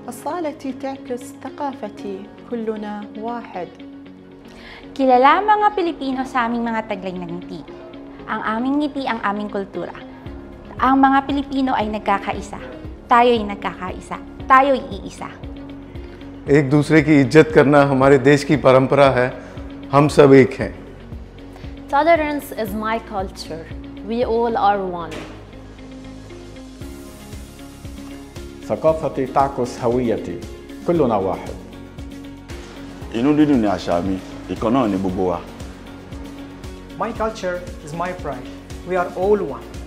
الصالة تعكس ثقافتي، كلنا واحد. Kilala ang mga Pilipino sa aming mga taglay ng ngiti. Ang aming ngiti ang aming kultura. Ang mga Pilipino ay nagkakaisa. Tayo'y nagkakaisa. Tayo'y iisa. एक दूसरे की इज्जत करना हमारे देश की परंपरा है। हम सब एक हैं। Tolerance is my culture. We all are one. ثقافتي تعكس هويتي. كلنا واحد. Inú dídùn ni àṣà mi, ìkan náà ni gbogbo wa. My culture is my pride. We are all one.